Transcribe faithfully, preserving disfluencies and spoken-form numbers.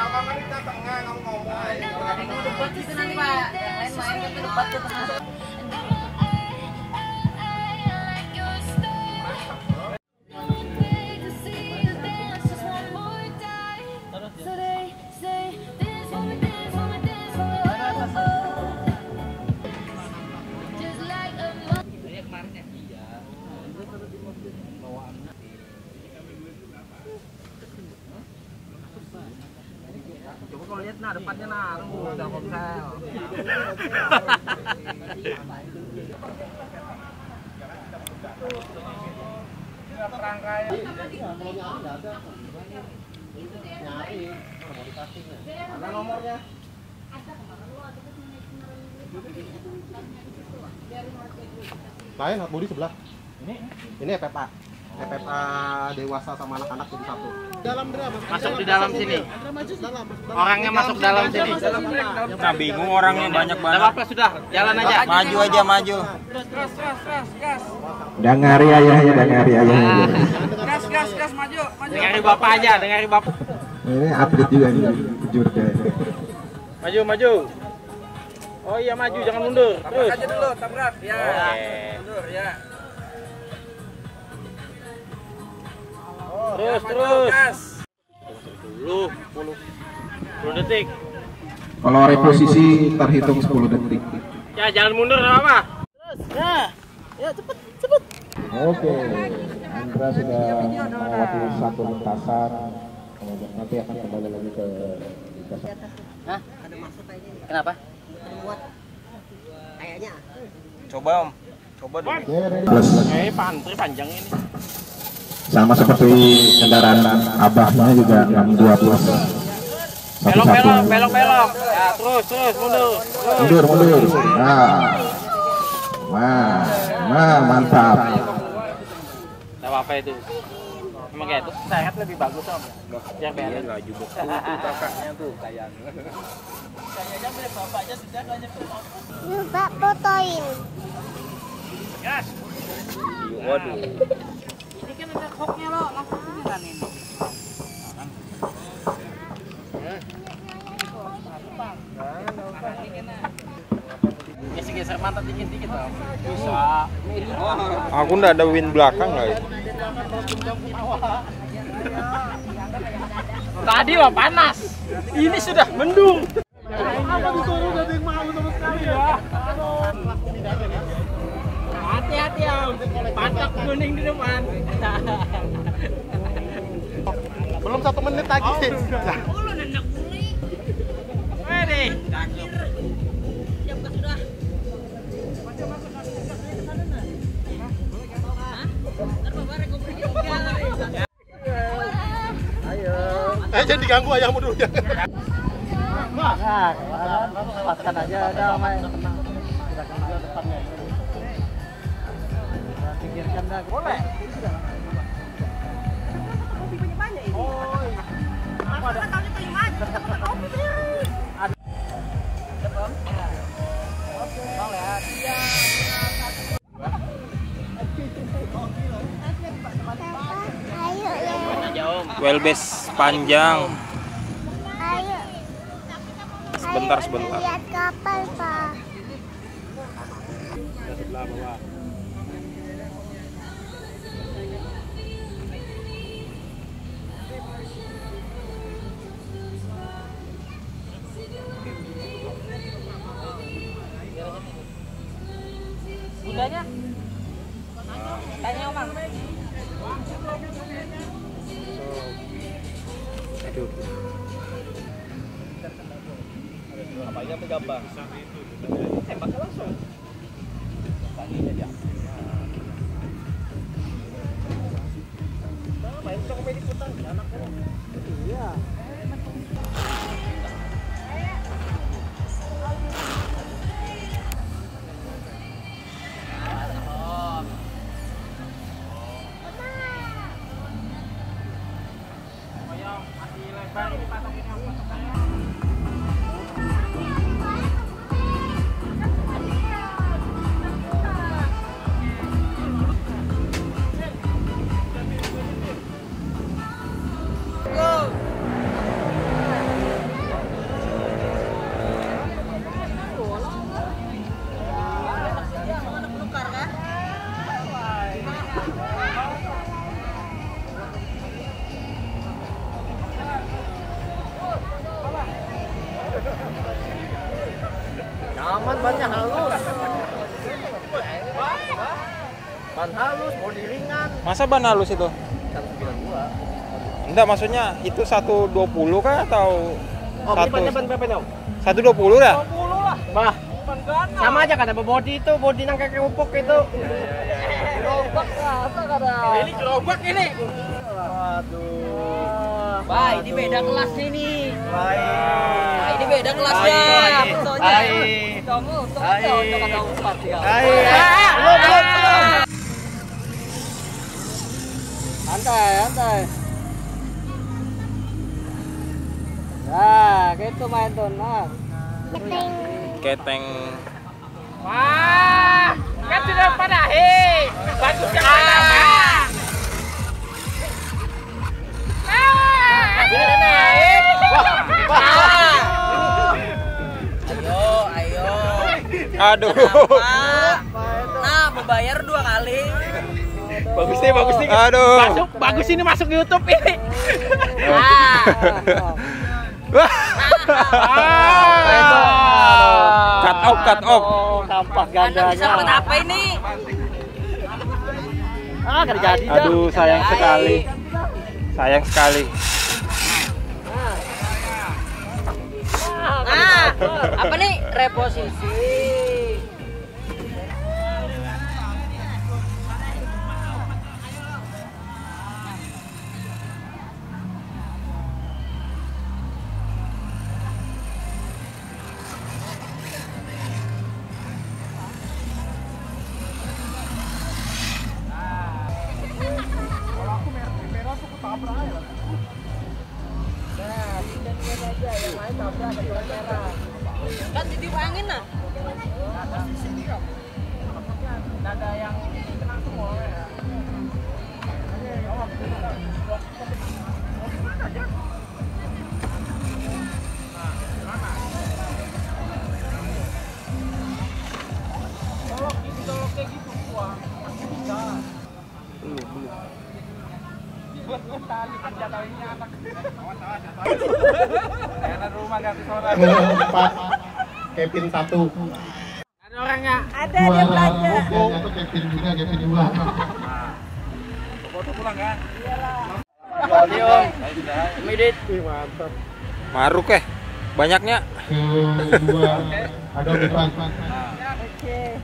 belakang kan kita tengah, kamu ngomong. Debat itu nanti Pak, yang lain main ke debat ke tengah. Coba kalau lihat nah depannya nah, tuh udah komsel. Ada nomornya. Lain hot body sebelah. Ini ini F F A. F F A dewasa sama anak-anak jadi satu. Dalam drama. Masuk di dalam sini. Dalam. Orangnya masuk dalam sini. Nah, bingung orangnya banyak banget. Enggak apa-apa sudah, jalan aja. Maju aja, maju. Terus terus terus terus gas. Dengari ayahnya, dengari ayahnya. Gas gas gas maju, maju. Dengari bapak aja, dengari bapak. Ini atlet juga nih, jujur deh. Maju maju. Oh iya maju, jangan mundur. Terus. Tabrak aja dulu, tabrak. Ya. Oke. Mundur ya. Terus Ya, terus. gas. sepuluh, sepuluh. sepuluh detik. Kalau reposisi terhitung sepuluh detik. Ya jangan mundur enggak apa-apa. Ya, ya cepet cepet. Oke, Andra sudah melewati satu lintasan. Kemudian nanti akan kembali lagi ke lintasan. Hah? Ada masuk kayaknya. Kenapa? Muat. Kayaknya. Coba Om. Coba dulu. Plus. Eh, pantri panjang ini. Sama seperti kendaraan abahnya juga enam dua plus. Belok belok belok belok. Ya terus terus mundur. Terus. Mundur mundur. Nah, nah, nah mantap. Enggak apa-apa itu. Emang kayak itu sehat lebih bagus Om. Yang beres. Laju betul tuh kakaknya tuh kayak. Kayaknya boleh bapaknya sudah banyak. Coba fotoin. Gas. Waduh. Ini kan ada koknya loh, langsung jalan ini. Geser-geser mata dikit-dikit Om. Bisa. Aku nggak ada win belakang lagi. Tadi mah panas. Ini sudah mendung. Apa disuruh gak ada yang mau sama sekali ya. Hati-hati Om. Patok kuning di depan. Belum satu menit lagi. Ulu nenek kuning. Wede. Siap ke sudah. Eh jangan diganggu ayahmu dulu ya. Nah, lepaskan aja damai. Tidak kena depannya. Pikirkan dah. Boleh. Oh. Apa ada? Wheelbase panjang. Ayo. Sebentar, Ayo, sebentar. Lihat kapal, Pak. Sebelah bawah. Bundanya? Tanya Om. Aduh. Apanya gambar? Tembaknya langsung. Tadinya dia. Nah, main sama komedi putar anakku. Iya. aman, bannya halus. Ban halus, bodi ringan. Masa ban halus itu? seratus sembilan puluh dua. Enggak, maksudnya itu seratus dua puluh kah atau Oh, ini bannya ban berapa nih, Om? seratus dua puluh dah? dua puluh lah. Bah, sama aja kata bodi itu, bodi nang kayak kerupuk itu. Gerobak apa kata? Ini gerobak ini. Waduh. Bah, ini beda kelasnya ini. Baik. Nah, ini beda kelasnya. Baik. Fotonya. Baik. Kamu, kamu Baik. cocok kata empat ya. Baik. Belum, belum, belum. Santai, santai. Nah, gitu main tuh, nah. Keteng. Keteng. Wah, kan sudah pada hei. Bagus yang pertama. Ini naik. Wah, Ayo, ayo. Aduh. Kenapa? Nah, mau bayar dua kali. bagus nih, bagus nih. Aduh. Masuk, bagus ini masuk YouTube ini. Cut off, cut off. Tampak Anda bisa gandanya. buat apa ini? Ah, gak jadi dah. Aduh, sayang sekali. Sayang sekali. Nah, apa nih? Reposisi. Kan ditiup angin nah. Ada yang kena semua ya. Empat, Kevin satu. Ada orangnya. Ada dia belanja. Itu Kevin juga, Kevin dua. Foto pulang kan? Om. Midit. Mantap. Maruk eh. Banyaknya. Kedua, ada depan.